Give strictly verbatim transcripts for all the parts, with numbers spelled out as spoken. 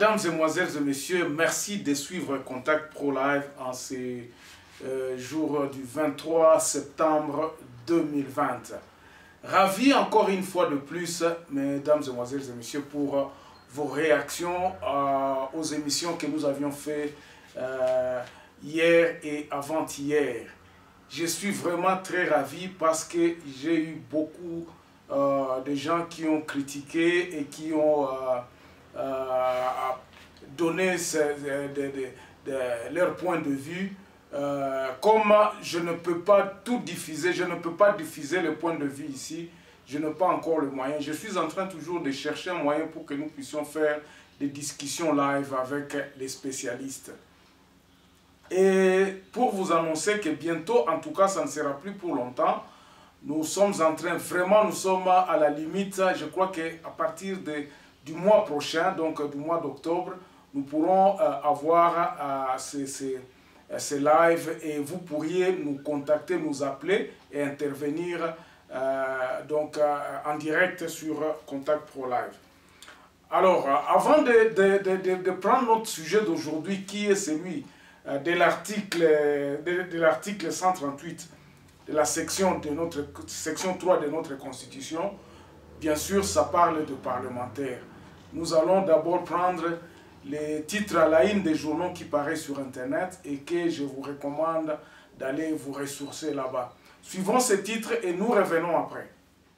Mesdames, Mesdemoiselles et Messieurs, merci de suivre Contact Pro Live en ces euh, jours du vingt-trois septembre deux mille vingt. Ravi encore une fois de plus, Mesdames, Mesdemoiselles et Messieurs, pour vos réactions euh, aux émissions que nous avions faites euh, hier et avant-hier. Je suis vraiment très ravi parce que j'ai eu beaucoup euh, de gens qui ont critiqué et qui ont euh, euh, donné ce, de, de, de, de leur point de vue. Euh, comme je ne peux pas tout diffuser, je ne peux pas diffuser le point de vue ici, je n'ai pas encore le moyen. Je suis en train toujours de chercher un moyen pour que nous puissions faire des discussions live avec les spécialistes. Et pour vous annoncer que bientôt, en tout cas ça ne sera plus pour longtemps, nous sommes en train, vraiment nous sommes à la limite, je crois qu'à partir de, du mois prochain, donc du mois d'octobre, nous pourrons euh, avoir euh, ces, ces, ces lives et vous pourriez nous contacter, nous appeler et intervenir euh, donc, euh, en direct sur Contact Pro Live. Alors, euh, avant de, de, de, de, de prendre notre sujet d'aujourd'hui qui est celui de l'article de, de l'article cent trente-huit de la section, de notre, section trois de notre Constitution, bien sûr, ça parle de parlementaires. Nous allons d'abord prendre les titres à la une des journaux qui paraissent sur Internet et que je vous recommande d'aller vous ressourcer là-bas. Suivons ces titres et nous revenons après.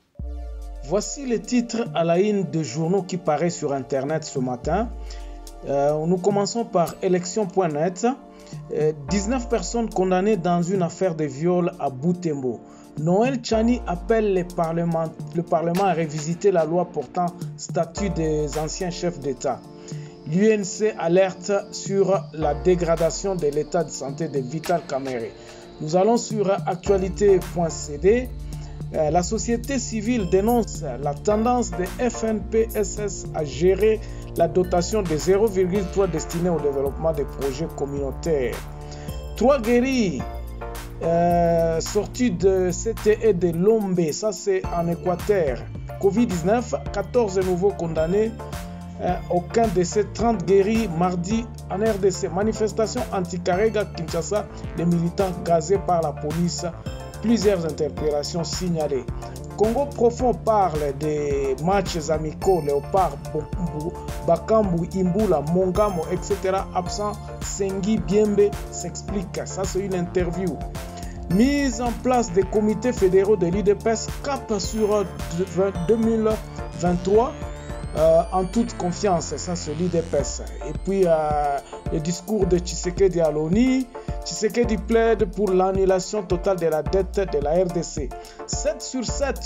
Voici les titres à la une des journaux qui paraissent sur Internet ce matin. Euh, nous commençons par élection point net. Euh, dix-neuf personnes condamnées dans une affaire de viol à Butembo. Noël Tchani appelle les parlements, le Parlement à revisiter la loi portant statut des anciens chefs d'État. L'U N C alerte sur la dégradation de l'état de santé de Vital Kamerhe. Nous allons sur actualité point c d. Euh, la société civile dénonce la tendance de F N P S S à gérer la dotation de zéro virgule trois destinée au développement des projets communautaires. Trois guéris euh, sortis de C T E de Lombe, ça c'est en Équateur. Covid dix-neuf, quatorze nouveaux condamnés, euh, aucun de ces trente guéris mardi en R D C. Manifestation anti-Karega Kinshasa, les militants gazés par la police. Plusieurs interpellations signalées. Congo Profond parle des matchs amicaux, Léopard, Bakambu, Imbula, Mongamo, et cetera. Absent, Sengi Biembe s'explique. Ça, c'est une interview. Mise en place des comités fédéraux de l'U D P S, cap sur deux mille vingt-trois. Euh, en toute confiance, ça c'est l'U D P S. Et puis euh, le discours de Tshisekedi à l'ONU. Tshisekedi plaide pour l'annulation totale de la dette de la R D C. sept sur sept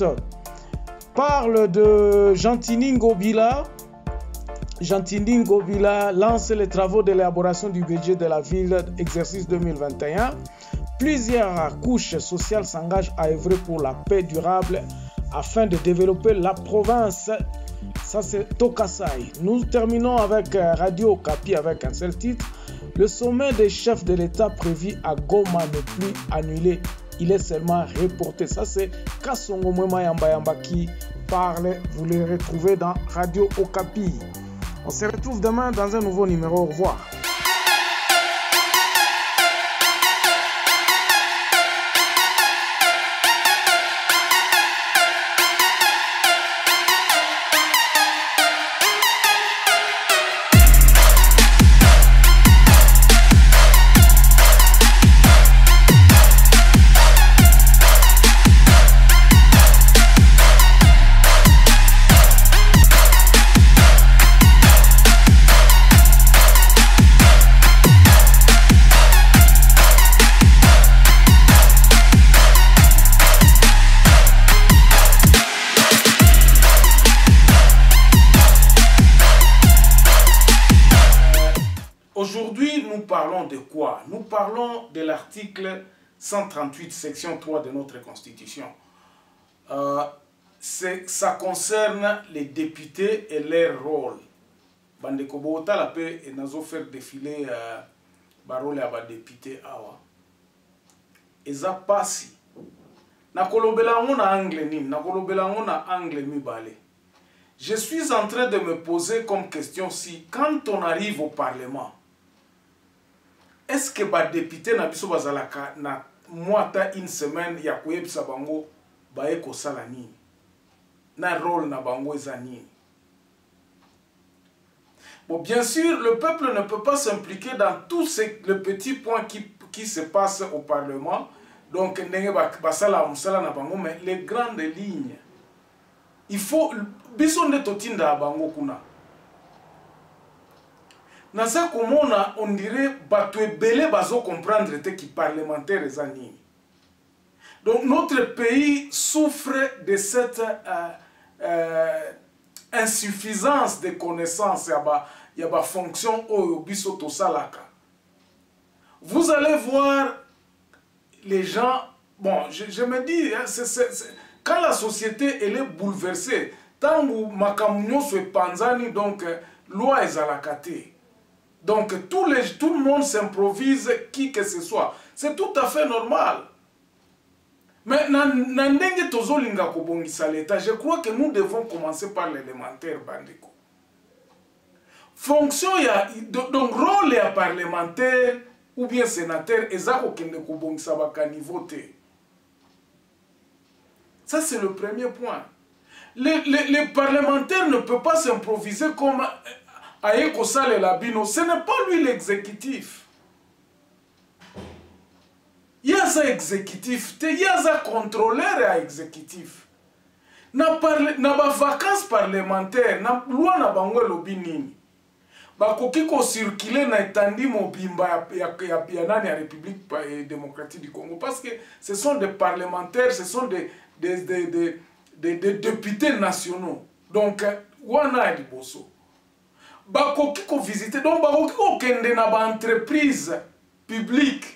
parle de Gentini Ngobila. Gentini Ngobila lance les travaux d'élaboration du budget de la ville exercice deux mille vingt et un. Plusieurs couches sociales s'engagent à œuvrer pour la paix durable afin de développer la province. Ça c'est Tokasai. Nous terminons avec Radio Okapi avec un seul titre. Le sommet des chefs de l'État prévu à Goma n'est plus annulé. Il est seulement reporté. Ça c'est Kasongo Mwema Yamba Yamba qui parle. Vous le retrouvez dans Radio Okapi. On se retrouve demain dans un nouveau numéro. Au revoir. Aujourd'hui, nous parlons de quoi? Nous parlons de l'article cent trente-huit, section trois de notre Constitution. Euh, ça concerne les députés et leur rôle. Bandeko Bota la paix et nous faire défiler euh, barole à député awa. Eza pasi. Na kolobela ngona angle ni, na kolobela ngona angle mi balé. je suis en train de me poser comme question si, quand on arrive au Parlement, est-ce que les députés na biso bazalaka na moata une semaine ya koyebisa bango baye kosala nini? Na rôle na bango eza nini? Bon, bien sûr, le peuple ne peut pas s'impliquer dans tous ces le petits points qui, qui se passent au Parlement. Donc, basala musala na bango, mais les grandes lignes, il faut biso nde totinda bango kuna. Naza komona, on dirait bato ebele bazo comprendre te ki parlementaire eza nini. Donc, notre pays souffre de cette euh, euh, insuffisance de connaissances, il y a des fonctions au biso tosalaka. Vous allez voir les gens, bon, je, je me dis, hein, c'est, c'est, c'est, quand la société elle est bouleversée, tant que makamunyo se panzani, donc loi est à la kate. Donc tout, les, tout le monde s'improvise, qui que ce soit. C'est tout à fait normal. Mais na ndenge tozolinga kobongisa l'État, je crois que nous devons commencer par l'élémentaire, bandeko. Fonction ya, donc rôle ya parlementaire ou bien sénateur, ezako kende kobongisa baka niveau te. Ça c'est le premier point. Les, les, les parlementaires ne peuvent pas s'improviser comme Aye Kosale Labino. Ce n'est pas lui l'exécutif. Il y a ça exécutif, il y a ça contrôleur à exécutif. Na ba vacances parlementaires, na loi na bango lobi nini. Ba koki ko circuler na etandi mobimba ya ya ya nani ya République démocratique du Congo parce que ce sont des parlementaires, ce sont des des des des, des, des députés nationaux. Donc wana ya liboso. Ba koki ko visiter, donc ba koki ko kende na ba entreprise publique.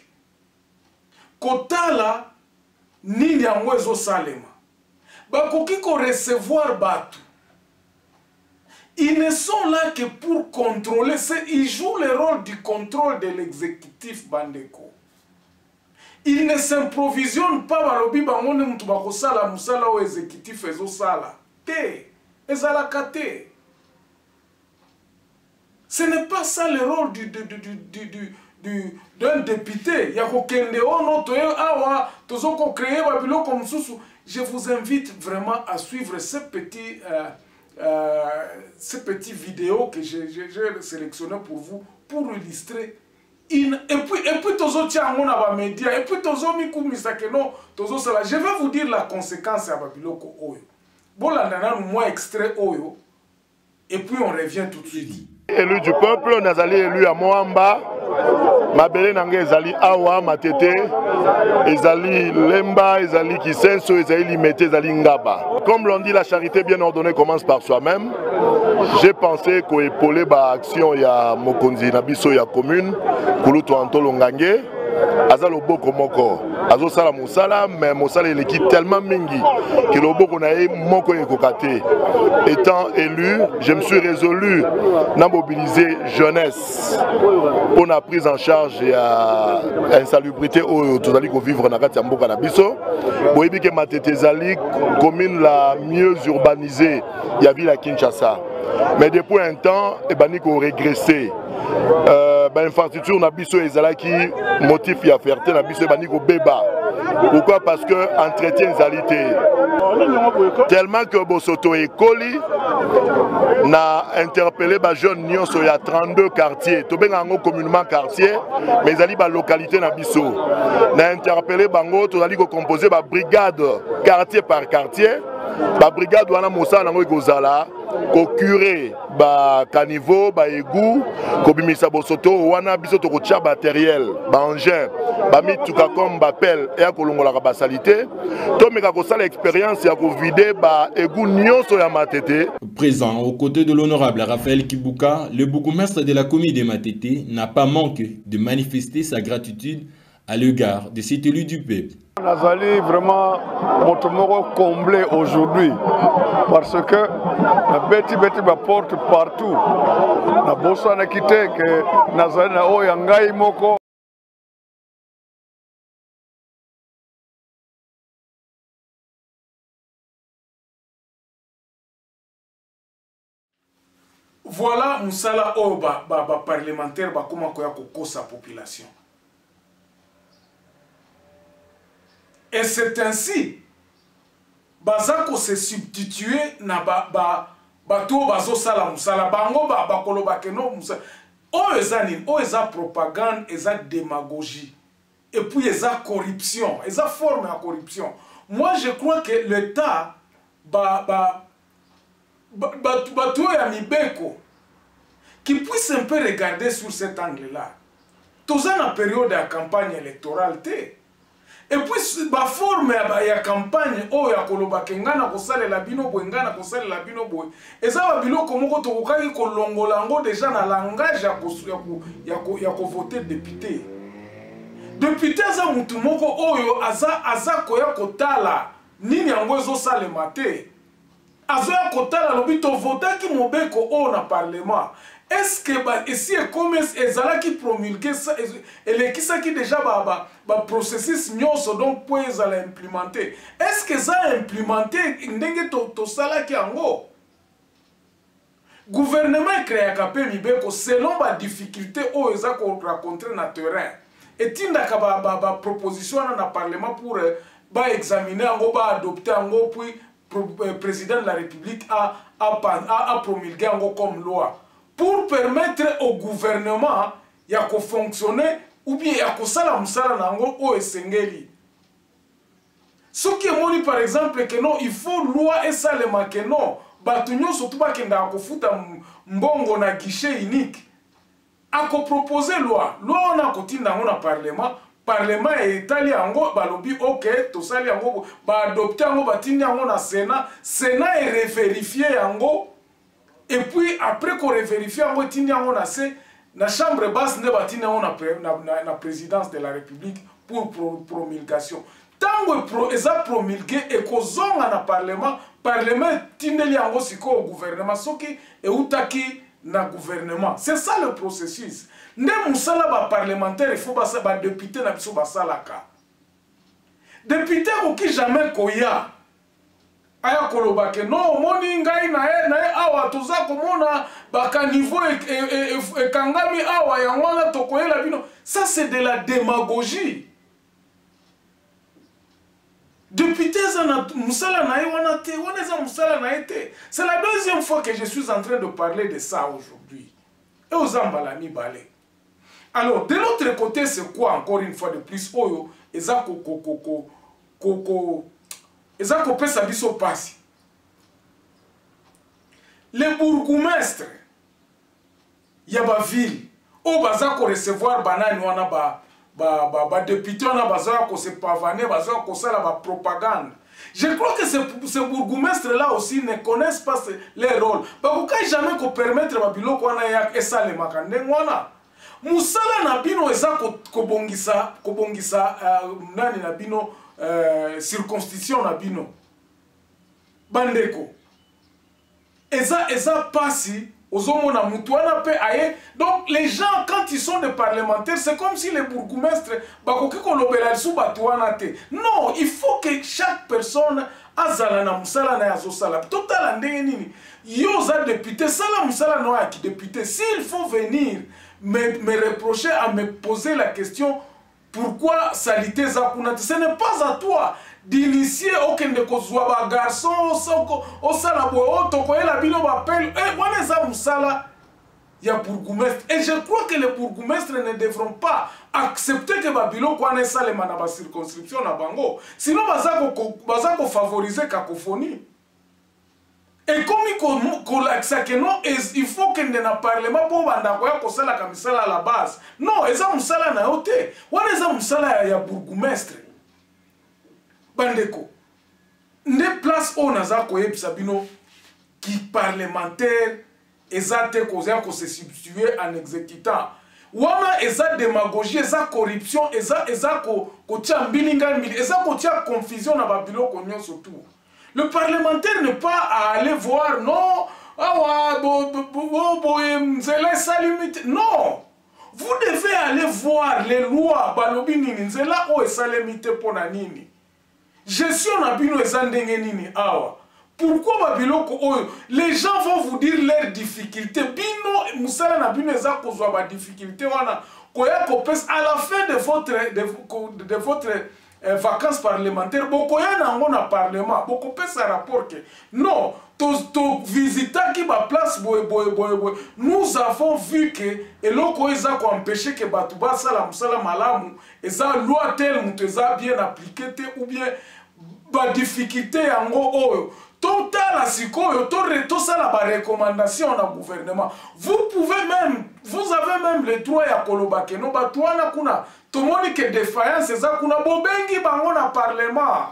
Kotala nini yango ezo salema. Bakoki ko recevoir batu. Ils ne sont là que pour contrôler. Ils jouent le rôle du contrôle de l'exécutif bandeko. Ils ne s'improvisionnent pas balobi bangone mutu bakosala musala o exécutif ezo sala. Te, ezala kate. Ce n'est pas ça le rôle du du du du du du d'un député. Je vous invite vraiment à suivre ces petits, euh, euh, ces petits vidéos que j'ai sélectionné pour vous, pour illustrer. In, et puis, et puis, tozo tia mon aba média, et puis, tozo miku misakeno, tozo sala. Je vais vous dire la conséquence à Babiloko Oyo. Bon, là, nous moi extrait Oyo, et puis on revient tout de suite. Élu du peuple, on a élu à Moamba. Mabele nange ezali awa matete ezali lemba ezali kisenso ezali limete ezali ngaba. Comme l'on dit, la charité bien ordonnée commence par soi-même. J'ai pensé qu'au épaulé ba action ya mokonzi na biso ya commune kuluto antolo ngange azalo boko moko azo sala musala mais musala il est tellement mingi que le boko na moko ekokate. Étant élu, je me suis résolu à mobiliser jeunesse pour la prise en charge et à l'insalubrité où tout allons vivre dans la mboka na biso. Boyebi que Matete zali commune la mieux urbanisée il y a ville à Kinshasa. Mais depuis un temps, et ben ni ko régressé. Euh, ben infrastructure na biso ezalaki motif ya fierté na biso bani ko beba. Pourquoi? Parce que entretien ezalité. Tellement que bosoto ekoli na interpellé ba jeune nyonso ya trente-deux quartiers. To benga ngo communément quartier, mais ezali ba localité na biso. Na interpellé bango to zali ko composer ba brigade quartier par quartier. Ba brigade wana mosa nango ekozala ko curé ba caniveau ba égout ko bimisa bosoto wana biso to ko tia matériel ba engin ba mituka comme ba pelle et ko longola ba salité to meka ko sala expérience ya ko vider ba égout nyonso ya Matete. Présent aux côtés de l'honorable Raphaël Kibuka, le bourgmestre de la commune de Matete n'a pas manqué de manifester sa gratitude à l'égard de cet élu du peuple. Nazali vraiment motomoro comblé aujourd'hui parce que la beti beti ba porte partout na bosa na kite que Nazali na o yangai moko voilà musala o ba ba, ba parlementaire ba koma koya kokosa population. Et c'est ainsi bazako se substituer na ba ba bato bazo sala musala bango ba bakolo bakeno musala o ezani o eza propagande eza démagogie et puis eza corruption eza forme de corruption. Moi je crois que l'État ba ba bato ya mibeko qui puisse un peu regarder sur cet angle là. Tous en période de campagne électorale té. Et puis, la forme de la campagne, oh, ya koloba kengana kosale la bino boy, ngana kosale la bino boy. Et ça va bilo comme ko tokaki ko longolango déjà na langage ya ko ya ko ya ko voter député. Député za mutu moko oyo aza aza koya kotala nini yango ezo sale mate. Azo ya kotala lobito voter ki mobeko o na parlement. Est-ce que bah, ici comme ezala qui promulguer ça et les qui ça qui déjà bah bah bah processus nyonso donc pour ezala implémenter. Est-ce que ça implémenter ndenge to to sala ki ango gouvernement créé capé mibeko selon ba difficulté o eza ko rencontrer na terrain et tinda ka ba ba, ba proposition na parlement pour ba examiner ango ba adopter ango puis président de la République a a a, a promulguer ango comme loi pour permettre au gouvernement ya ko fonctionner ou bien ya ko sala musala nango o esengeli. Ce qui est moni par exemple que non il faut loi et ça le que non batunyo surtout ba kenda ko futa mbongo na guichet unique a ko proposer loi loi on a kotinda ngona parlement parlement et itali ango balobi OK to sali ango ba adopter ango batindi ango na sénat sénat est revérifier ango. Et puis après qu'on vérifie on a la chambre basse ne bâti na la présidence de la République pour promulgation. Tant que pro eza promulgué et qu'on zonga na parlement parlement tindeli ango siko au gouvernement soki et utaki na gouvernement. C'est ça le processus. Ne musala ba parlementaire il faut ba ba député na biso ba salaka. Député qui jamais koya aya koloba ke non moni ngai na e na e awa toza komona baka niveau e kangami awa ya ngwana tokoyela bino. Ça c'est de la démagogie. Député zana musala na e wana te wana za musala na e te. C'est la deuxième fois que je suis en train de parler de ça aujourd'hui. Et aux ambalami balé. Alors de l'autre côté c'est quoi encore une fois de plus oyo eza koko koko koko et ça qu'on peut s'abisso passer. Les bourgmestres, il y a des villes, où baza ko recevoir banane wana ba ba ba ba député wana baza ko se pavaner, baza ko sala ba propagande. Je crois que ces ces bourgmestres là aussi ne connaissent pas leur rôle. Ba ko kai jamais ko permettre ba biloko wana ya esa le makande wana. Musala na bino eza ko ko bongisa ko bongisa uh, nani na bino Euh, circonscription na bino bandeko eza eza pasi ozomona mutu wana pe aye. Donc les gens quand ils sont des parlementaires c'est comme si les bourgmestres bakoki kolobela lisu batu wana te. Non, il faut que chaque personne azala na musala na yazo sala totala ndenge nini yo za député sala musala no ya ki député. S'il faut venir me, me reprocher à me poser la question pourquoi saliter Zakunati, ce n'est pas à toi d'initier aucun de kozwa garçon au salabo au tokoye la bino bapel eh wana za musala ya bourgmestre. Et je crois que les bourgmestres ne devront pas accepter que babilo kwana salema na ba circonscription na bango, sinon bazako bazako favoriser cacophonie. Et comme il faut que ne parlement pour banda koya kosala kamisala à la base. Non, eza musala na yote. Wana eza musala ya bourgmestre. Bandeko. Ne place on naza koyebisa bino qui parlementaire eza te kozya ko se substituer en exécutant. Wana eza démagogie, eza corruption, eza eza ko ko tia mbilinga mbili, eza ko tia confusion na babilo ko nyonso tout. Le parlementaire n'est pas à aller voir, non, non. Vous devez aller voir les lois, gestion na bino ezandenge nini awa. Pourquoi Babiloko Oyo? Les gens vont vous dire leurs difficultés. Bino, Moussala na bino eza kozwa ba difficulté wana. Koya kopes à la fin de votre de, de votre euh, vacances parlementaires, bokoya nango na parlement, boko pesa rapport que non, to to visita ki ba place boy boy boy boy. Nous avons vu que eloko eza ko empêcher que batu ba sala musala malamu, eza loi telle mutu eza bien appliquée ou bien ba difficulté yango oyo. Total à sikoyo, to sala ba recommandation na gouvernement. Vous pouvez même, vous avez même le droit ya kolobake no batwana kuna. Tomoni que défaillance eza kuna bobengi bango na parlement.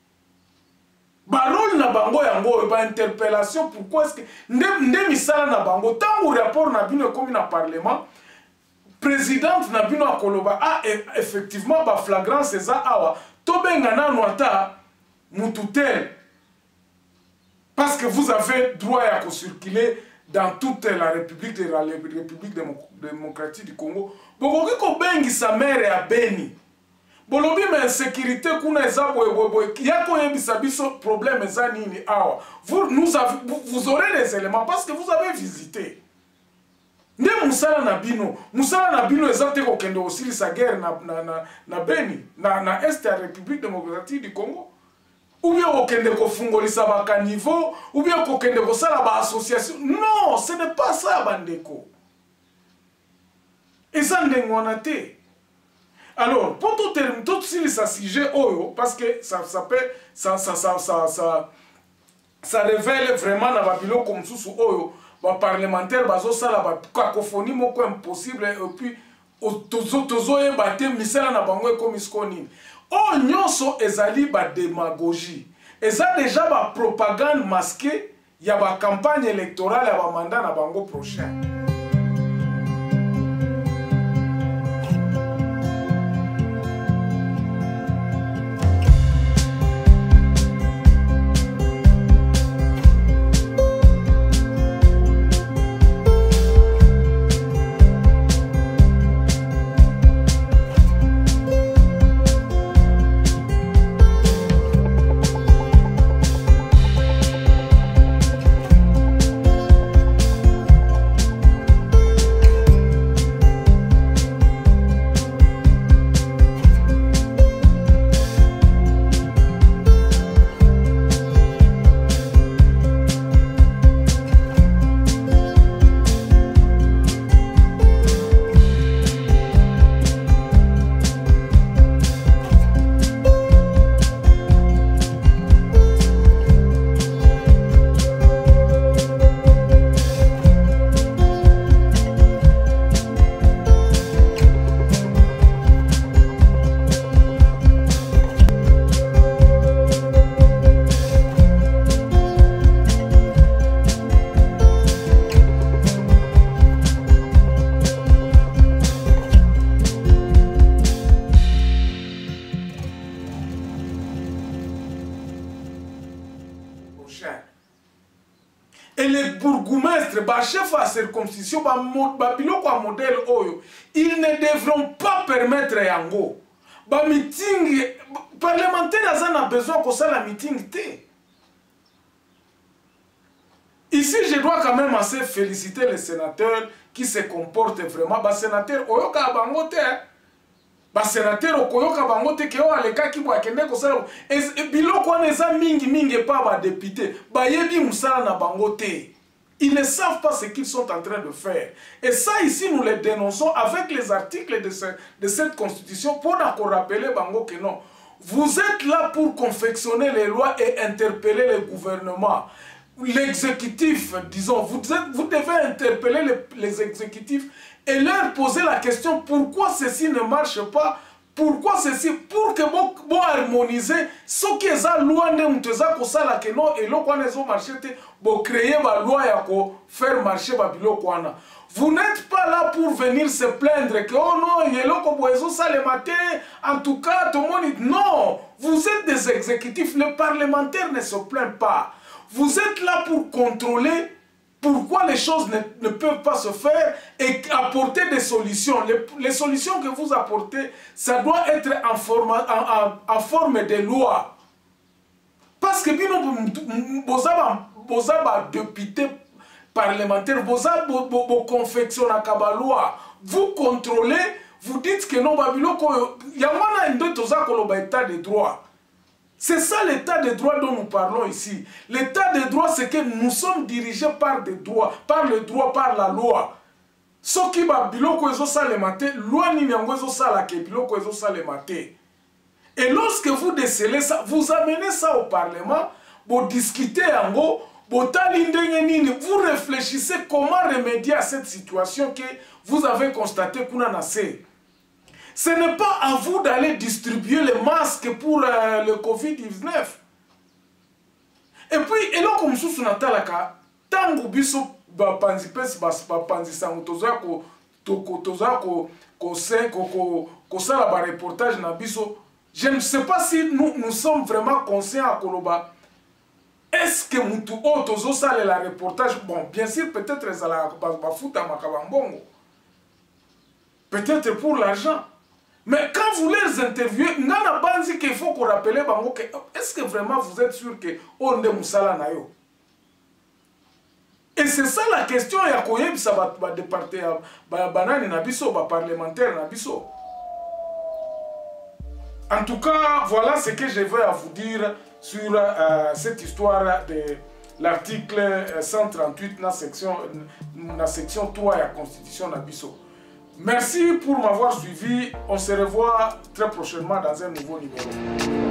Barol na bango yango ba interpellation pourquoi est-ce que nde misala na bango tango rapport na bino comme na parlement. Présidente na bino akoloba ah effectivement ba flagrance eza awa to benga na noata mututel. Parce que vous avez droit à circuler dans toute la République, de la République démocratique du Congo. Bokoki ko bengi sa mère à Beni. Bolobi mais sécurité kuna eza boy boy boy. Yako yebisa biso problème eza nini awa. Vous nous avez vous aurez les éléments parce que vous avez visité. Nde musala na bino, musala na bino eza te ko kende osili sa guerre na na na, na Beni, na na est de la République démocratique du Congo. Ou bien au kende ko fungolisa ba caniveau, ou bien ko kende ko sala ba association. Non, ce n'est pas ça bandeko. Et ça n'engwanate. Alors, pour tout terme, tout si ça sujet oyo, parce que ça ça peut ça ça ça ça ça ça révèle vraiment na babilo comme sous oyo, ba parlementaire bazo sala ba cacophonie moko impossible et puis tozo tozo yebate misala na bango comme iskoni. Oh, nyonso ezali ba démagogie. Eza déjà ba propagande masquée, ya ba campagne électorale ya ba mandat na bango prochain. Et les bourgmestres, bah, chef à circoncision, bah, bah, modèle oyo, ils ne devront pas permettre yango. Bah, meeting, parlementaire, ça a besoin que ça la meeting té. Ici, je dois quand même assez féliciter les sénateurs qui se comportent vraiment. Bah, sénateur, oyo ka bango té. Bah, sénateur, oyo ka bango té, ke o aleka ki bo akende ko sala. Et biloko wana eza mingi mingi pa ba député. Bah, yebi musala na bango té. Ils ne savent pas ce qu'ils sont en train de faire. Et ça, ici, nous les dénonçons avec les articles de, ce, de cette constitution pour nous rappeler bango que non. Vous êtes là pour confectionner les lois et interpeller le gouvernement. L'exécutif, disons, vous, êtes, vous devez interpeller les, les exécutifs et leur poser la question pourquoi ceci ne marche pas. Pourquoi ceci? Pour que vous bon harmoniser ce qui est à loi de muteza ko sala que non et lo kwana zo marché te bo créer ba loi ya ko faire marcher ba bilo kwana. Vous n'êtes pas là pour venir se plaindre que oh non yelo ko boezo ça le matin en tout cas tout le monde non, vous êtes des exécutifs, les parlementaires ne se plaignent pas. Vous êtes là pour contrôler pourquoi les choses ne, ne peuvent pas se faire et apporter des solutions. Les, les solutions que vous apportez, ça doit être en forme, en, en, en forme de loi. Parce que vous avez député parlementaire, vous avez confectionné la loi, vous contrôlez, vous dites que non, il y a un état de droit. C'est ça l'état de droit dont nous parlons ici. L'état de droit, c'est que nous sommes dirigés par des droits, par le droit, par la loi. Ce qui va biloko ezo salemate, loi ni yango ezo sala ke biloko ezo salemate. Et lorsque vous décelez ça, vous amenez ça au Parlement, vous discutez yango, vous réfléchissez comment remédier à cette situation que vous avez constaté qu'on a nassé. Ce n'est pas à vous d'aller distribuer les masques pour euh, le covid dix-neuf. Et puis, et là, comme sous son atalaka, tango biso ba panzipes ba panzisango toza ko toza ko ko se ko ko ko sala ba reportage na biso. Je ne sais pas si nous, nous sommes vraiment conscients à Koloba. Est-ce que mutu o tozo sale la reportage? Bon, bien sûr, peut-être ça la ba futa makabambongo. Peut-être pour l'argent. Mais quand vous les interviewez, ngana banzi qu'il faut qu'on rappelle bango que est-ce que vraiment vous êtes sûr que on est musala na yo? Et c'est ça la question ya koyeb ça va va départer ba banane na biso ba parlementaire na biso. En tout cas, voilà ce que je vais à vous dire sur euh, cette histoire de l'article cent trente-huit dans la section la section trois de la Constitution na biso. Merci pour m'avoir suivi. On se revoit très prochainement dans un nouveau numéro.